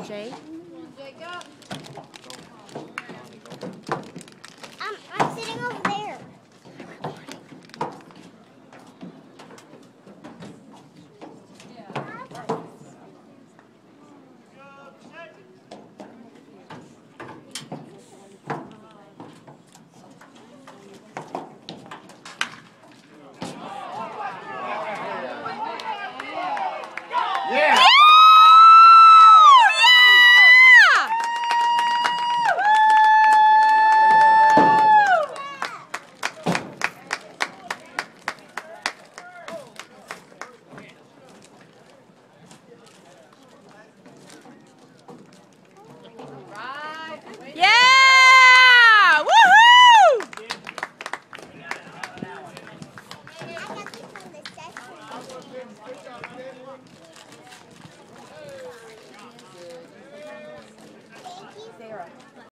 Jay. I'm sitting over there. Yeah! Yeah! Woohoo! I got this from the session.